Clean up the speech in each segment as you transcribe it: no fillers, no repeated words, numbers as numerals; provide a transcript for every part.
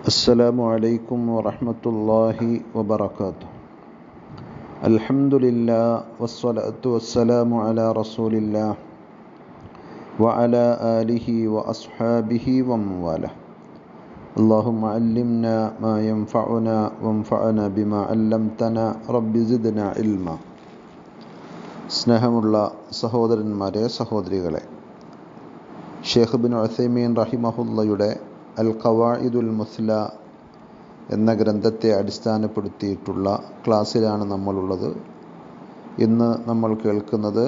അസ്സലാമു അലൈക്കും വറഹ്മത്തുള്ളാഹി വബറകാതുഹു. അൽഹംദുലില്ലാഹ് വസ്സലാത്തു വസ്സലാമു അലാ റസൂലില്ലാഹ് വഅലാ ആലിഹി വഅസ്ഹാബിഹി വമൻവാലഹ്. അല്ലാഹുമ്മ അല്ലിംനാ മാ യൻഫഉനാ വൻഫഅനാ ബിമാ അല്ലംതനാ റബ്ബി സിദ്നാ ഇൽമാ. സ്നേഹമുള്ള സഹോദരന്മാരെ, സഹോദരികളെ, ഷെയ്ഖ് ഇബ്നു ഉസൈമീൻ റഹിമഹുള്ളയുടെ അൽ ഖവാഇദുൽ മുസ്ല എന്ന ഗ്രന്ഥത്തെ അടിസ്ഥാനപ്പെടുത്തിയിട്ടുള്ള ക്ലാസ്സിലാണ് നമ്മളുള്ളത്. ഇന്ന് നമ്മൾ കേൾക്കുന്നത്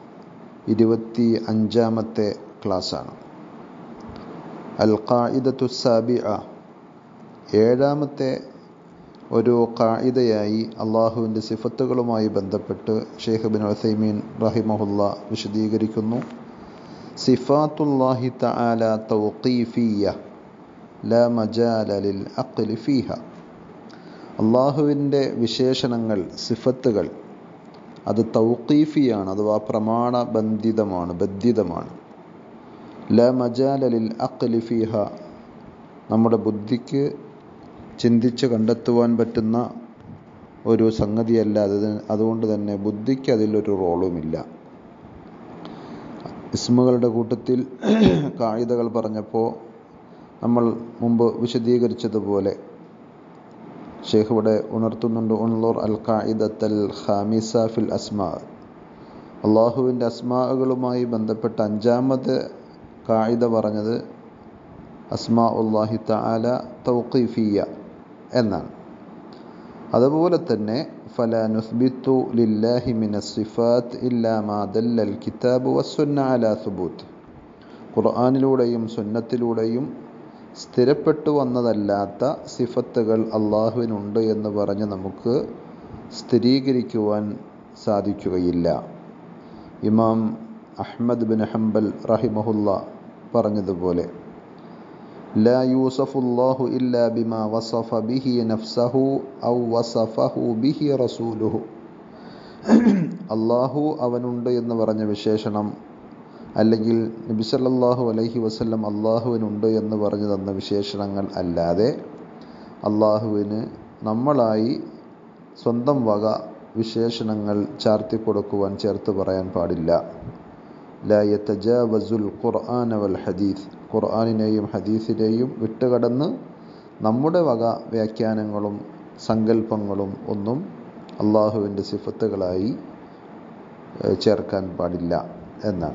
25ാമത്തെ ക്ലാസ്സാണ്. അൽ ഖാഇദത്തു സാബിഅ, 7ാമത്തെ ഒരു ഖാഇദയായി അള്ളാഹുവിൻ്റെ സിഫത്തുകളുമായി ബന്ധപ്പെട്ട് ഷെയ്ഖ് ഇബ്നു ഉസൈമീൻ റഹിമഹുള്ള വിശദീകരിക്കുന്നു. സിഫാത്തുല്ലാഹി തആല തൗഖീഫിയ്യ ലാ മജാല ലിൽ അഖ്ലി ഫീഹ. അള്ളാഹുവിൻ്റെ വിശേഷണങ്ങൾ, സിഫത്തുകൾ, അത് തൗഖീഫിയാണ്, അഥവാ ബന്ധിതമാണ്. ലാ മജാല ലിൽ അഖ്ലി ഫീഹ, നമ്മുടെ ബുദ്ധിക്ക് ചിന്തിച്ച് കണ്ടെത്തുവാൻ പറ്റുന്ന ഒരു സംഗതിയല്ല. അതുകൊണ്ട് തന്നെ ബുദ്ധിക്ക് അതിലൊരു റോളുമില്ല. ഇസ്മുകളുടെ കൂട്ടത്തിൽ ഖാഇദകൾ പറഞ്ഞപ്പോൾ നമ്മൾ മുമ്പ് വിശദീകരിച്ചതുപോലെ ഷെയ്ഖ് ഇവിടെ ഉണർത്തുന്നുണ്ട്. ഉൻളുർ അൽ ഖാഇദത്തൽ ഖാമിസ ഫിൽ അസ്മാ. അള്ളാഹുവിൻ്റെ അസ്മാകളുമായി ബന്ധപ്പെട്ട 5ാമത് ഖാഇദ പറഞ്ഞത് അസ്മാഉല്ലാഹി തആല തൗഖീഫിയ്യ എന്നാണ്. അതുപോലെ തന്നെ ഫലാ നുസ്ബിത്തു ലില്ലാഹി മിനസ് സിഫാത്ത് ഇല്ലാ മാ ദല്ലൽ കിതാബു വസ്സുന്ന അലാ സുബൂത്ത്. ഖുർആനിലൂടെയും സുന്നത്തിലൂടെയും സ്ഥിരപ്പെട്ടു വന്നതല്ലാത്ത സിഫത്തുകൾ അള്ളാഹുവിനുണ്ട് എന്ന് പറഞ്ഞ് നമുക്ക് സ്ഥിരീകരിക്കുവാൻ സാധിക്കുകയില്ല. ഇമാം അഹ്മദ് ബിൻ ഹംബൽ റഹിമഹുല്ല പറഞ്ഞതുപോലെ ലാ യൂസഫുല്ലാഹു ഇല്ലാ ബിമാ വസഫ ബിഹി നഫ്സഹു ഔ വസഫഹു ബിഹി റസൂലുഹു. അള്ളാഹു അവനുണ്ട് എന്ന് പറഞ്ഞ വിശേഷണം, അല്ലെങ്കിൽ നബി സല്ലല്ലാഹു അലൈഹി വസല്ലം അള്ളാഹുവിനുണ്ട് എന്ന് പറഞ്ഞു തന്ന വിശേഷണങ്ങൾ അല്ലാതെ അള്ളാഹുവിന് നമ്മളായി സ്വന്തം വക വിശേഷണങ്ങൾ ചാർത്തിക്കൊടുക്കുവാൻ, ചേർത്ത് പറയാൻ പാടില്ല. ലാ യതജാവസുൽ ഖുർആന വൽ ഹദീസ്. ഖുർആനിനെയും ഹദീസിനെയും വിട്ടുകടന്ന് നമ്മുടെ വക വ്യാഖ്യാനങ്ങളും സങ്കല്പങ്ങളും ഒന്നും അള്ളാഹുവിൻ്റെ സിഫത്തുകളായി ചേർക്കാൻ പാടില്ല എന്നാണ്.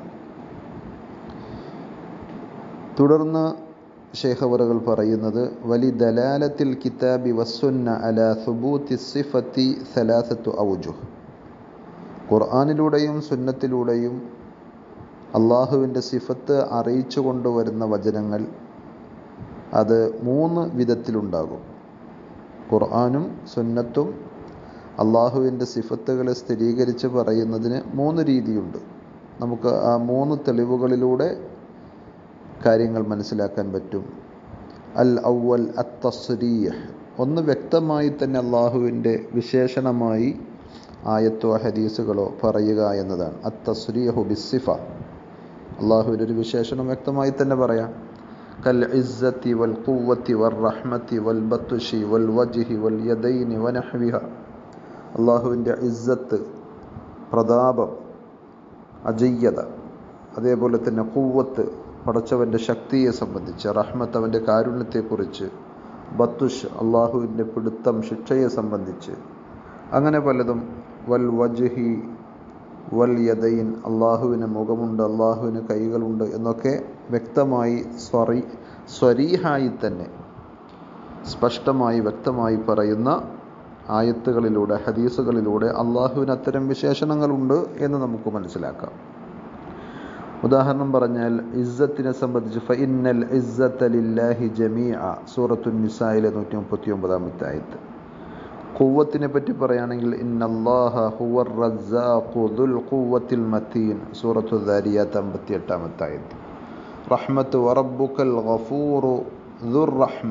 തുടർന്ന് ശൈഖ് അവറുകൾ പറയുന്നത് വലി ദലാലത്തിൽ കിതാബി വസ്സുന്ന അലാ സുബൂത്തി സിഫത്തി സലാസത്തു ഔജുഹ്. ഖുർആനിലൂടെയും സുന്നത്തിലൂടെയും അള്ളാഹുവിൻ്റെ സിഫത്ത് അറിയിച്ചു കൊണ്ടുവരുന്ന വചനങ്ങൾ അത് 3 വിധത്തിലുണ്ടാകും. ഖുർആനും സുന്നത്തും അള്ളാഹുവിൻ്റെ സിഫത്തുകളെ സ്ഥിരീകരിച്ച് പറയുന്നതിന് 3 രീതിയുണ്ട്. നമുക്ക് ആ 3 തെളിവുകളിലൂടെ കാര്യങ്ങൾ മനസ്സിലാക്കാൻ പറ്റും. അൽ അവൽ അത്തസ്രീഹ്, ഒന്ന് വ്യക്തമായി തന്നെ അള്ളാഹുവിൻ്റെ വിശേഷണമായി ആയത്തോ ഹദീസുകളോ പറയുക എന്നതാണ്. അത്തസ്രീഹു ബിസ്സിഫ, അള്ളാഹുവിൻ്റെ ഒരു വിശേഷണം വ്യക്തമായി തന്നെ പറയാം. കൽ ഇസ്സത്തി വൽ ഖുവ്വത്തി വർ റഹ്മത്തി വൽ ബത്ഷി വൽ വജ്ഹി വൽ യദൈനി വനഹ്വിഹ. അള്ളാഹുവിൻ്റെ ഇസ്സത്ത്, പ്രതാപം, അജയ്യത, അതേപോലെ തന്നെ ഖുവ്വത്ത്, പടച്ചവൻ്റെ ശക്തിയെ സംബന്ധിച്ച്, റഹ്മത്ത് അവൻ്റെ കാരുണ്യത്തെക്കുറിച്ച്, ബത്തുഷ് അള്ളാഹുവിൻ്റെ പിടുത്തം, ശിക്ഷയെ സംബന്ധിച്ച്, അങ്ങനെ പലതും. വൽ വജ്ഹി വൽ യദൈൻ, അള്ളാഹുവിന് മുഖമുണ്ട്, അള്ളാഹുവിന് കൈകളുണ്ട് എന്നൊക്കെ വ്യക്തമായി സ്വരീഹായി തന്നെ സ്പഷ്ടമായി വ്യക്തമായി പറയുന്ന ആയത്തുകളിലൂടെ, ഹദീസുകളിലൂടെ അള്ളാഹുവിന് അത്തരം വിശേഷണങ്ങളുണ്ട് എന്ന് നമുക്ക് മനസ്സിലാക്കാം. ഉദാഹരണം പറഞ്ഞാൽ ഇസ്സത്തിനെ സംബന്ധിച്ച് ഫഇന്നൽ ഇസ്സത ലില്ലാഹി ജമീഅ, സൂറത്തുൻ നിസായിലെ 139ാമത്തെ ആയത്ത്. ഖുവ്വത്തിനെ പറ്റി പറയുകയാണെങ്കിൽ ഇന്നല്ലാഹ ഹുവർ റസ്സാഖു ദുൽ ഖുവ്വത്തിൽ മതീൻ, സൂറത്തു ദാരിയാത്ത് 58ാമത്തെ ആയത്ത്. റഹ്മത്ത് വറബ്ബുക്കൽ ഗഫൂറു ദുർ റഹ്മ.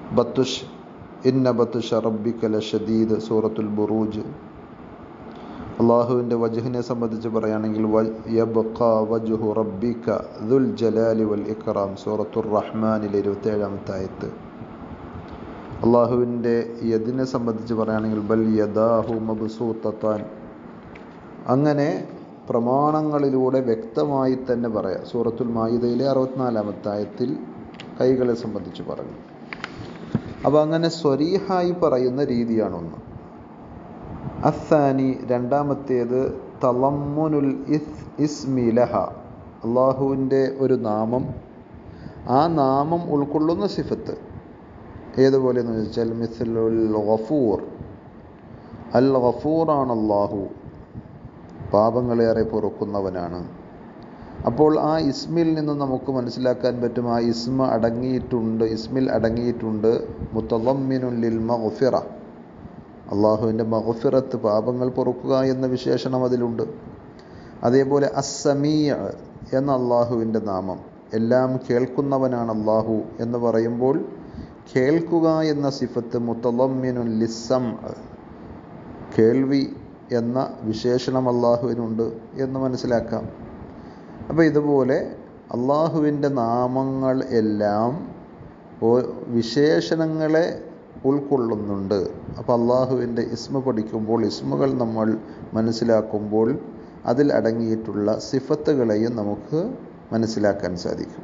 ബത്തുഷ് ഇന്ന ബത്തുഷ റബ്ബിക ലശദീദ്, സൂറത്തുൽ ബുറൂജ്. അള്ളാഹുവിൻ്റെ വജ്ഹിനെ സംബന്ധിച്ച് പറയുകയാണെങ്കിൽ യബ്ഖാ വജ്ഹു റബ്ബിക ദുൽ ജലാലി വൽ ഇക്റാം, സൂറത്തുർ റഹ്മാനിലെ 27-ാമത്തെ ആയത്ത്. അള്ളാഹുവിൻ്റെ യദിനെ സംബന്ധിച്ച് പറയുകയാണെങ്കിൽ ബൽ യദാഹു മബ്സൂത്തത്താൻ. അങ്ങനെ പ്രമാണങ്ങളിലൂടെ വ്യക്തമായി തന്നെ പറയാം. സൂറത്തുൽ മാഇദയിലെ 64-ാമത്തെ ആയത്തിൽ കൈകളെ സംബന്ധിച്ച് പറഞ്ഞു. അപ്പോൾ അങ്ങനെ സ്വരീഹായി പറയുന്ന രീതിയാണൊന്ന്. അസ്സാനി, രണ്ടാമത്തേത് തളമ്മുനുൽ ഇസ്മി ലഹ, അള്ളാഹുവിൻ്റെ ഒരു നാമം, ആ നാമം ഉൾക്കൊള്ളുന്ന സിഫത്ത്. ഏതുപോലെ എന്ന് ചോദിച്ചാൽ മിസ്ലുൽ ഗഫൂർ, അൽ ഗഫൂറാണ് അള്ളാഹു, പാപങ്ങളേറെ പൊറുക്കുന്നവനാണ്. അപ്പോൾ ആ ഇസ്മിൽ നിന്ന് നമുക്ക് മനസ്സിലാക്കാൻ പറ്റും ആ ഇസ്മിൽ അടങ്ങിയിട്ടുണ്ട് മുതളമ്മിനുൻ ലിൽ മഗ്ഫിറ, അള്ളാഹുവിൻ്റെ മഗ്ഫിറത്ത്, പാപങ്ങൾ പൊറുക്കുക എന്ന വിശേഷണം അതിലുണ്ട്. അതേപോലെ അസ്സമീഅ് എന്ന അള്ളാഹുവിൻ്റെ നാമം, എല്ലാം കേൾക്കുന്നവനാണ് അള്ളാഹു എന്ന് പറയുമ്പോൾ കേൾക്കുക എന്ന സിഫത്ത് മുതളമ്മിനുൻ ലിസ്സംഅ്, കേൾവി എന്ന വിശേഷണം അള്ളാഹുവിനുണ്ട് എന്ന് മനസ്സിലാക്കാം. അപ്പോൾ ഇതുപോലെ അള്ളാഹുവിൻ്റെ നാമങ്ങൾ എല്ലാം വിശേഷണങ്ങളെ ഉൾക്കൊള്ളുന്നുണ്ട്. അപ്പോൾ അള്ളാഹുവിൻ്റെ ഇസ്മ പഠിക്കുമ്പോൾ, ഇസ്മുകൾ നമ്മൾ മനസ്സിലാക്കുമ്പോൾ അതിൽ അടങ്ങിയിട്ടുള്ള സിഫത്തുകളെയും നമുക്ക് മനസ്സിലാക്കാൻ സാധിക്കും.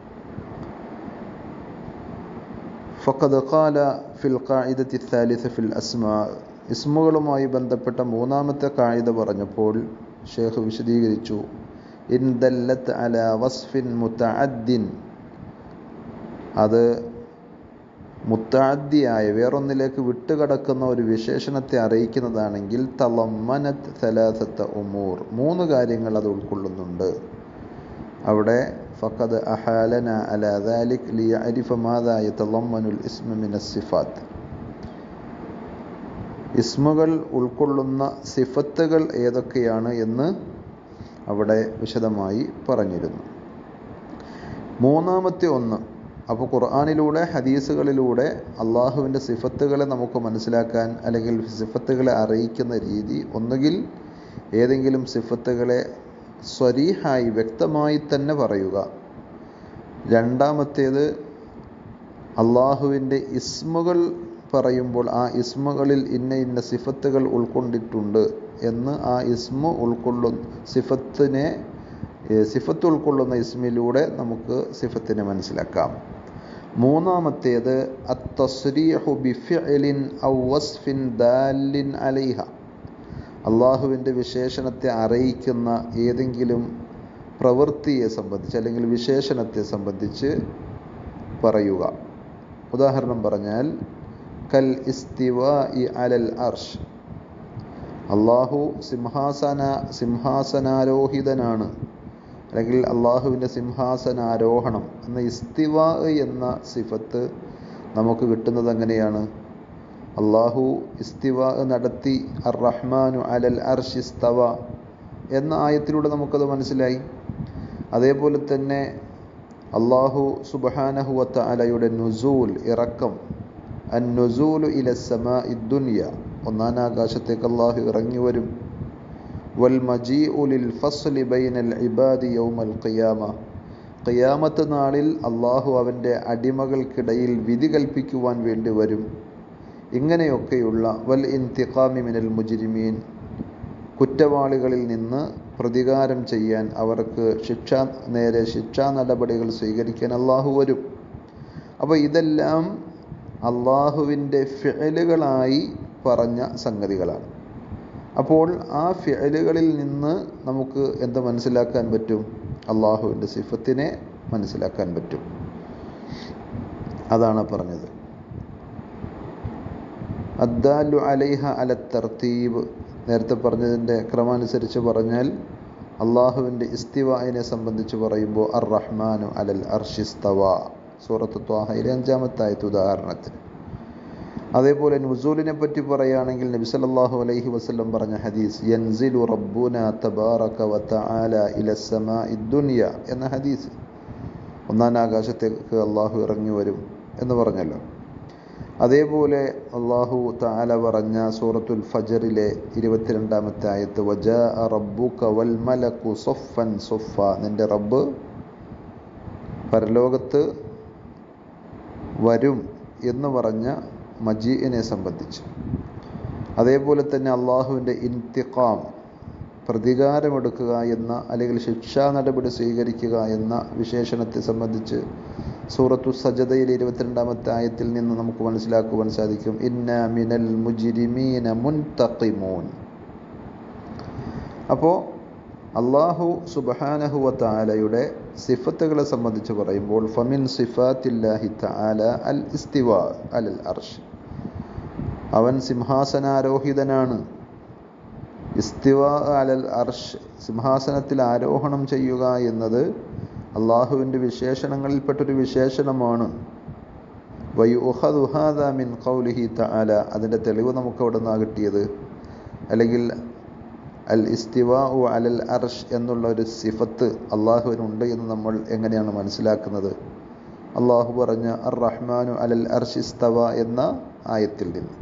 ഫഖദ് ഖാല ഫിൽ ഖാഇദത്തി الثالثة ഫിൽ അസ്മാ, ഇസ്മുകളുമായി ബന്ധപ്പെട്ട മൂന്നാമത്തെ ഖായിദ പറഞ്ഞപ്പോൾ ഷേഖ് വിശദീകരിച്ചു. ഇൻ ദല്ലത്ത് അലാ വസ്ഫിൻ മുതഅദ്ദിൻ, അത് മുത്തഅദ്ദിയായ വേറൊന്നിലേക്ക് വിട്ടുകടക്കുന്ന ഒരു വിശേഷണത്തെ അറിയിക്കുന്നതാണെങ്കിൽ തളമ്മനത് സലാസത്ത ഉമൂർ, 3 കാര്യങ്ങൾ അത് ഉൾക്കൊള്ളുന്നുണ്ട്. അവിടെ ഫഖദ് അഹാലന അലാ ദാലിക് ലിയഅരിഫ മാദാ യതളമ്മനുൽ ഇസ്മ മിനസ് സിഫാത്ത്, ഇസ്മുകൾ ഉൾക്കൊള്ളുന്ന സിഫത്തുകൾ ഏതൊക്കെയാണ് എന്ന് അവിടെ വിശദമായി പറഞ്ഞിരുന്നു. മൂന്നാമത്തെ ഒന്ന്, അപ്പോൾ ഖുർആനിലൂടെ ഹദീസുകളിലൂടെ അള്ളാഹുവിൻ്റെ സിഫത്തുകളെ നമുക്ക് മനസ്സിലാക്കാൻ, അല്ലെങ്കിൽ സിഫത്തുകളെ അറിയിക്കുന്ന രീതി, ഒന്നുകിൽ ഏതെങ്കിലും സിഫത്തുകളെ സ്വരീഹായി വ്യക്തമായി തന്നെ പറയുക. രണ്ടാമത്തേത് അള്ളാഹുവിൻ്റെ ഇസ്മുകൾ പറയുമ്പോൾ ആ ഇസ്മുകളിൽ ഇന്ന സിഫത്തുകൾ ഉൾക്കൊണ്ടിട്ടുണ്ട് എന്ന് ആ സിഫത്ത് ഉൾക്കൊള്ളുന്ന ഇസ്മിലൂടെ നമുക്ക് സിഫത്തിനെ മനസ്സിലാക്കാം. മൂന്നാമത്തേത് അത്തസ്രീഹു ബിഫിഅലിൻ ഔ വസ്ഫിൻ ദാലിൻ അലൈഹ, അള്ളാഹുവിൻ്റെ വിശേഷണത്തെ അറിയിക്കുന്ന ഏതെങ്കിലും പ്രവൃത്തിയെ സംബന്ധിച്ച് അല്ലെങ്കിൽ വിശേഷണത്തെ സംബന്ധിച്ച് പറയുക. ഉദാഹരണം പറഞ്ഞാൽ കൽ ഇസ്തിവാഇ അലൽ അർഷ്, അള്ളാഹു സിംഹാസനാരോഹിതനാണ്, അല്ലെങ്കിൽ അള്ളാഹുവിൻ്റെ സിംഹാസനാരോഹണം എന്ന ഇസ്തിവാ എന്ന സിഫത്ത് നമുക്ക് കിട്ടുന്നത് എങ്ങനെയാണ്? അള്ളാഹു ഇസ്തിവാ നടത്തി, അർ റഹ്മാനു അലൽ അർഷ് ഇസ്തവ എന്ന ആയത്തിലൂടെ നമുക്കത് മനസ്സിലായി. അതേപോലെ തന്നെ അള്ളാഹു സുബ്ഹാനഹു വ തആലയുടെ നുസൂൽ, ഇറക്കം, അൻ നുസൂലു ഇല സമാഇ ദുനിയ, ഒന്നാം ആകാശത്തേക്ക് അള്ളാഹു ഇറങ്ങി വരും. വൽ മജീഉ ലിൽ ഫസ്ലി ബൈനൽ ഇബാദി യൗമൽ ഖിയാമ, ഖിയാമത്ത് നാളിൽ അള്ളാഹു അവൻ്റെ അടിമകൾക്കിടയിൽ വിധി കൽപ്പിക്കുവാൻ വേണ്ടി വരും. ഇങ്ങനെയൊക്കെയുള്ള വൽ ഇൻതിഖാമി മിനൽ മുജ്രിമീൻ, കുറ്റവാളികളിൽ നിന്ന് പ്രതികാരം ചെയ്യാൻ, അവർക്ക് ശിക്ഷാ നടപടികൾ സ്വീകരിക്കാൻ അള്ളാഹു വരും. അപ്പോൾ ഇതെല്ലാം അള്ളാഹുവിൻ്റെ ഫിഅലുകളായി പറഞ്ഞ സംഗതികളാണ്. അപ്പോൾ ആ ഫിഅലുകളിൽ നിന്ന് നമുക്ക് എന്ത് മനസ്സിലാക്കാൻ പറ്റും? അള്ളാഹുവിൻ്റെ സിഫത്തിനെ മനസ്സിലാക്കാൻ പറ്റും. അതാണ് പറഞ്ഞത്. അദ്ദാലു അലൈഹ അല തർത്തീബ്, നേരത്തെ പറഞ്ഞതിൻ്റെ ക്രമാനുസരിച്ച് പറഞ്ഞാൽ അള്ളാഹുവിൻ്റെ ഇസ്തിവാഇനെ സംബന്ധിച്ച് പറയുമ്പോൾ അർ റഹ്മാനു അലൽ അർശി ഇസ്തവ, സൂറത്ത് ത്വാഹയിലെ 5-ാമത്തെ ആയത്ത് ഉദാഹരണത്തിന്. അതേപോലെ നുസൂലിനെ പറ്റി പറയുകയാണെങ്കിൽ നബി സല്ലല്ലാഹു അലൈഹി വസല്ലം പറഞ്ഞ ഹദീസ്, യൻസിലു റബ്ബുനാ തബാറക വ തആല ഇല സമാഇ ദുനിയ എന്ന ഹദീസ്, ഒന്നാം ആകാശത്തേക്ക് അള്ളാഹു ഇറങ്ങി വരും എന്ന് പറഞ്ഞല്ലോ. അതേപോലെ അല്ലാഹു തആല പറഞ്ഞ സൂറത്തുൽ ഫജ്റിലെ 22-ാമത്തെ ആയത്ത് വജാഅ റബ്ബുക വൽ മലകു സഫൻ സഫ, നിന്റെ റബ്ബ് പരലോകത്ത് വരും എന്ന് പറഞ്ഞ മജീഇനെ സംബന്ധിച്ച്. അതേപോലെ തന്നെ അള്ളാഹുവിൻ്റെ ഇന്തിഖാം, പ്രതികാരമെടുക്കുക എന്ന അല്ലെങ്കിൽ ശിക്ഷാ നടപടി സ്വീകരിക്കുക എന്ന വിശേഷണത്തെ സംബന്ധിച്ച് സൂറത്തു സജദയിലെ 22-ാമത്തെ ആയത്തിൽ നിന്ന് നമുക്ക് മനസ്സിലാക്കുവാൻ സാധിക്കും, ഇന്ന മിനൽ മുജ്രിമീന മുൻതഖിമൂൻ. അപ്പോൾ അല്ലാഹു സുബ്ഹാനഹു വ തആലയുടെ സിഫത്തുകളെ സംബന്ധിച്ച് പറയുമ്പോൾ ഫമിൻ സിഫാത്തില്ലാഹി തആല അൽ ഇസ്തിവാ അലൽ അർശ്, അവൻ സിംഹാസനാരോഹിതനാണ്. ഇസ്തിവാ അലൽ അർശ്, സിംഹാസനത്തിൽ ആരോഹണം ചെയ്യുക എന്നത് അള്ളാഹുവിൻ്റെ വിശേഷണങ്ങളിൽപ്പെട്ടൊരു വിശേഷണമാണ്. വയുഖദു ഹാദാ മിൻ ഖൗലിഹി തആല, അതിൻ്റെ തെളിവ് നമുക്ക് അവിടെ നിന്നാണ് കിട്ടിയത്. അല്ലെങ്കിൽ അൽ ഇസ്തിവാഉ അലൽ അർശ് എന്നുള്ള ഒരു സിഫത്ത് അള്ളാഹുവിനുണ്ട് എന്ന് നമ്മൾ എങ്ങനെയാണ് മനസ്സിലാക്കുന്നത്? അള്ളാഹു പറഞ്ഞ അർ റഹ്മാനു അലൽ അർശ് ഇസ്തവ എന്ന ആയത്തിൽ നിന്ന്.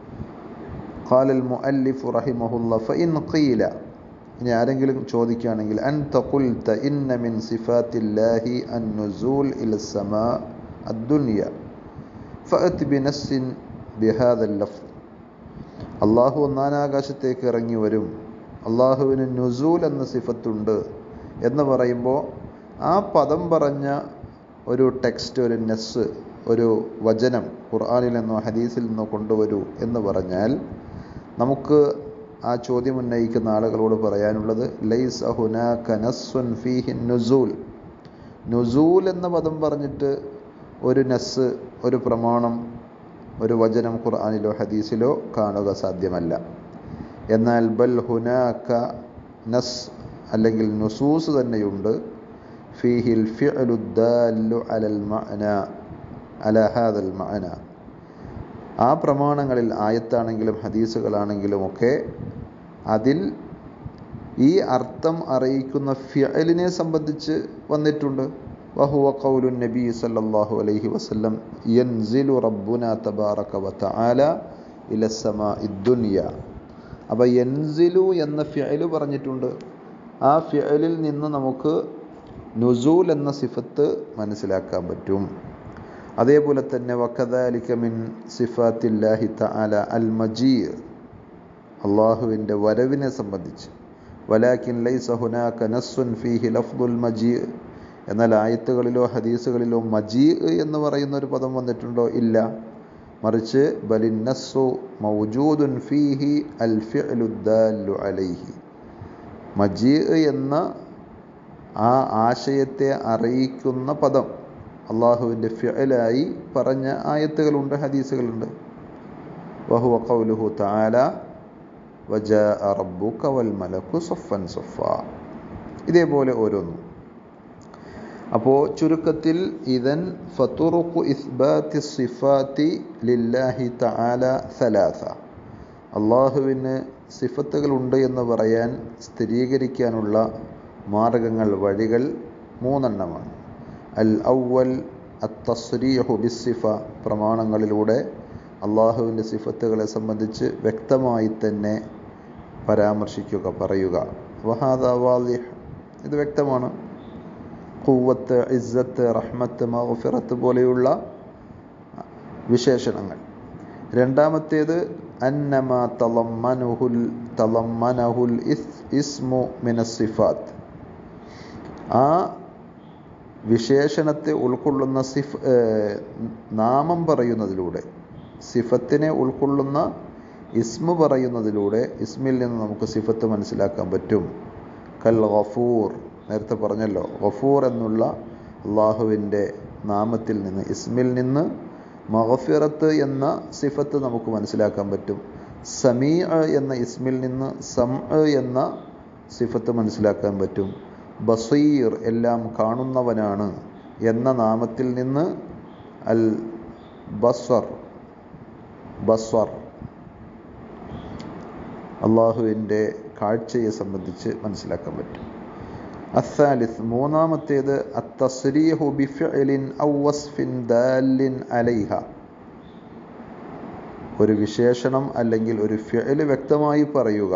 ഖാലൽ മുഅല്ലിഫു റഹിമഹുല്ലാഹ് ഫഇൻ ഖീല, ഇനി ആരെങ്കിലും ചോദിക്കുകയാണെങ്കിൽ അൻത ഖുൽത ഇന്ന മിൻ സിഫാത്തില്ലാഹി അൻ-നുസൂൽ ഇലസ് സമാ അദ്ദുനിയ ഫഅത് ബിനസ്സിൻ ബിഹാദൽ ലഫ്ദ്, അള്ളാഹു ഒന്നാനാകാശത്തേക്ക് ഇറങ്ങി വരും, അള്ളാഹുവിന് നുസൂൽ എന്ന സിഫത്തുണ്ട് എന്ന് പറയുമ്പോൾ ആ പദം പറഞ്ഞ ഒരു ടെക്സ്റ്റ്, ഒരു നസ്, ഒരു വചനം ഖുർആനിൽ നിന്നോ ഹദീസിൽ നിന്നോ കൊണ്ടുവരൂ എന്ന് പറഞ്ഞാൽ നമുക്ക് ആ ചോദ്യം ഉന്നയിക്കുന്ന ആളുകളോട് പറയാനുള്ളത് ലൈസ ഹുനാക നസ്സുൻ ഫീഹി നുസൂൽ, നുസൂൽ എന്ന പദം പറഞ്ഞിട്ട് ഒരു നസ്, ഒരു പ്രമാണം, ഒരു വചനം ഖുർആനിലോ ഹദീസിലോ കാണുക സാധ്യമല്ല. എന്നാൽ ബൽ ഹുനാക നസ് അല്ലെങ്കിൽ നുസൂസ് തന്നെയുണ്ട്, ഫീഹിൽ ഫിഅലു ദാല്ലു അലൽ മഅന അല ഹാദൽ മഅന, ആ പ്രമാണങ്ങളിൽ ആയത്താണെങ്കിലും ഹദീസുകളാണെങ്കിലും ഒക്കെ അതിൽ ഈ അർത്ഥം അറിയിക്കുന്ന ഫിഅലിനെ സംബന്ധിച്ച് വന്നിട്ടുണ്ട്. വഹുവ ഖൗലു നബി സല്ലല്ലാഹു അലൈഹി വസല്ലം യൻസിലു റബ്ബുനാ തബാറക വ തആല ഇലസ് സമാഇദ് ദുനിയ. അപ്പോൾ യൻസിലു എന്ന ഫിഅല് പറഞ്ഞിട്ടുണ്ട്. ആ ഫിഅലിൽ നിന്ന് നമുക്ക് നുസൂൽ എന്ന സിഫത്ത് മനസ്സിലാക്കാൻ പറ്റും. അതേപോലെ തന്നെ വകദാലിക മിൻ സിഫാത്തില്ലാഹി തആല അൽ മജീ, അള്ളാഹുവിൻ്റെ വരവിനെ സംബന്ധിച്ച്. വലാകിൻ ലൈസ ഹുനാക നസ്സുൻ ഫീഹി ലഫ്ദുൽ മജീ, എന്നാൽ ആയത്തുകളിലോ ഹദീസുകളിലോ മജീ എന്ന് പറയുന്ന ഒരു പദം വന്നിട്ടുണ്ടോ? ഇല്ല. മറിച്ച് ബലിൻ നസ്സു മൗജൂദുൻ ഫീഹി അൽ ഫിഅലു ദാല്ലു അലൈഹി, മജീ എന്ന ആ ആശയത്തെ അറിയിക്കുന്ന പദം അള്ളാഹുവിൻ്റെ ഫിഅലായി പറഞ്ഞ ആയത്തുകളുണ്ട്, ഹദീസുകളുണ്ട്. വഹുവ ഖൗലുഹു തആല വജാഅ റബ്ബുക വൽ മലകു സഫൻ സഫ, ഇതേപോലെ ഓരോന്നും. അപ്പോൾ ചുരുക്കത്തിൽ ഇദൻ ഫതുറുഖു ഇസ്ബാത്തി സിഫാത്തി ലില്ലാഹി തആല സലാസ, അള്ളാഹുവിന് സിഫത്തുകളുണ്ട് എന്ന് പറയാൻ സ്ഥിരീകരിക്കാനുള്ള മാർഗങ്ങൾ, വഴികൾ 3 അൽ അവ്വൽ അത്തസ്രീഹു ബിസ്സിഫ, പ്രമാണങ്ങളിലൂടെ അള്ളാഹുവിൻ്റെ സിഫത്തുകളെ സംബന്ധിച്ച് വ്യക്തമായി തന്നെ പരാമർശിക്കുക, പറയുക. വഹാദാ വാളിഹ്, ഇത് വ്യക്തമാണ്. ഖുവ്വത്ത്, ഇസ്സത്ത്, റഹ്മത്ത്, മഗ്ഫിറത്ത് പോലെയുള്ള വിശേഷണങ്ങൾ. രണ്ടാമത്തേത് അന്നമാ തളമ്മനഹുൽ ഇസ്മു മിനസ് സിഫാത്ത്, ആ വിശേഷണത്തെ ഉൾക്കൊള്ളുന്ന നാമം പറയുന്നതിലൂടെ, സിഫത്തിനെ ഉൾക്കൊള്ളുന്ന ഇസ്മു പറയുന്നതിലൂടെ ഇസ്മിൽ നിന്ന് നമുക്ക് സിഫത്ത് മനസ്സിലാക്കാൻ പറ്റും. കൽ ഗഫൂർ, നേരത്തെ പറഞ്ഞല്ലോ, ഗഫൂർ എന്നുള്ള അള്ളാഹുവിൻ്റെ നാമത്തിൽ നിന്ന്, ഇസ്മിൽ നിന്ന് മഗ്ഫിറത്ത് എന്ന സിഫത്ത് നമുക്ക് മനസ്സിലാക്കാൻ പറ്റും. സമീഅ എന്ന ഇസ്മിൽ നിന്ന് സംഅ എന്ന സിഫത്ത് മനസ്സിലാക്കാൻ പറ്റും. ബസീർ, എല്ലാം കാണുന്നവനാണ് എന്ന നാമത്തിൽ നിന്ന് അൽ ബസ്വർ, അള്ളാഹുവിൻ്റെ കാഴ്ചയെ സംബന്ധിച്ച് മനസ്സിലാക്കാൻ പറ്റും. അസ്സാലിസ്, മൂന്നാമത്തേത് അത്തസ്രീഹു ബിഫിഅലിൻ ഔ വസ്ഫിൻ ദാലിൻ അലൈഹ, ഒരു വിശേഷണം അല്ലെങ്കിൽ ഒരു ഫിഅൽ വ്യക്തമായി പറയുക,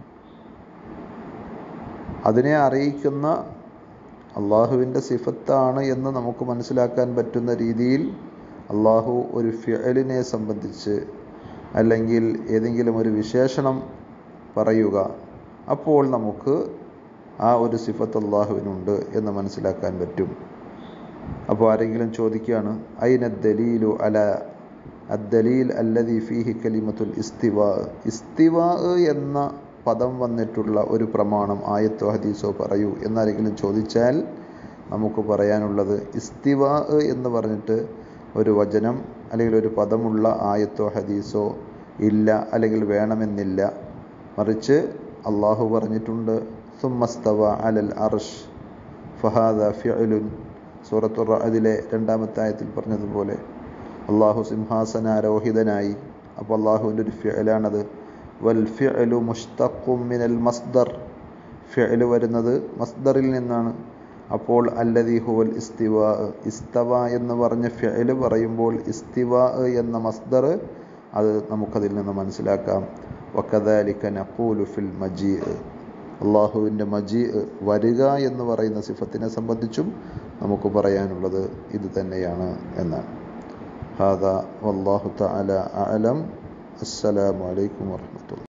അതിനെ അറിയിക്കുന്ന അള്ളാഹുവിൻ്റെ സിഫത്താണ് എന്ന് നമുക്ക് മനസ്സിലാക്കാൻ പറ്റുന്ന രീതിയിൽ അള്ളാഹു ഒരു ഫിഅലിനെ സംബന്ധിച്ച് അല്ലെങ്കിൽ ഏതെങ്കിലും ഒരു വിശേഷണം പറയുക, അപ്പോൾ നമുക്ക് ആ ഒരു സിഫത്ത് അള്ളാഹുവിനുണ്ട് എന്ന് മനസ്സിലാക്കാൻ പറ്റും. അപ്പോൾ ആരെങ്കിലും ചോദിക്കുകയാണ്, ഐന ദലീലു അല അദ്ദലീൽ അല്ലദി ഫീഹി കലിമത്തുൽ ഇസ്തിവാ, ഇസ്തിവാ എന്ന പദം വന്നിട്ടുള്ള ഒരു പ്രമാണം ആയത്തോ ഹദീസോ പറയൂ എന്നാരെങ്കിലും ചോദിച്ചാൽ നമുക്ക് പറയാനുള്ളത്, ഇസ്തിവാ എന്ന് പറഞ്ഞിട്ട് ഒരു വചനം അല്ലെങ്കിൽ ഒരു പദമുള്ള ആയത്തോ ഹദീസോ ഇല്ല, അല്ലെങ്കിൽ വേണമെന്നില്ല. മറിച്ച് അള്ളാഹു പറഞ്ഞിട്ടുണ്ട്, സുമ്മസ്തവ അലൽ അർഷ് ഫഹാദ ഫിഅലുൻ. സൂറത്തുർ റഅദിലെ 2-ാമത്തെ ആയത്തിൽ പറഞ്ഞതുപോലെ അള്ളാഹു സിംഹാസനാരോഹിതനായി. അപ്പോൾ അള്ളാഹുവിൻ്റെ ഒരു ഫിഅലാണത്. വൽ ഫിഅലു മുഷ്തഖും മിനൽ മസ്ദർ, ഫിഅൽ വരുന്നത് മസ്ദറിൽ നിന്നാണ്. അപ്പോൾ അല്ലദി ഹുവൽ ഇസ്തിവാ, ഇസ്തവ എന്ന് പറഞ്ഞ ഫിഅൽ പറയുമ്പോൾ ഇസ്തിവാ എന്ന മസ്ദർ അത് നമുക്കതിൽ നിന്ന് മനസ്സിലാക്കാം. വകദാലിക നഖൂലു ഫിൽ മജീ, അള്ളാഹുവിൻ്റെ മജീ വരിക എന്ന് പറയുന്ന സിഫത്തിനെ സംബന്ധിച്ചും നമുക്ക് പറയാനുള്ളത് ഇത് തന്നെയാണ് എന്നാണ്. ഹാദാ വല്ലാഹു തആല അഅലം. അസ്സലാമു അലൈക്കും വറഹ്മത്തുള്ളാഹി.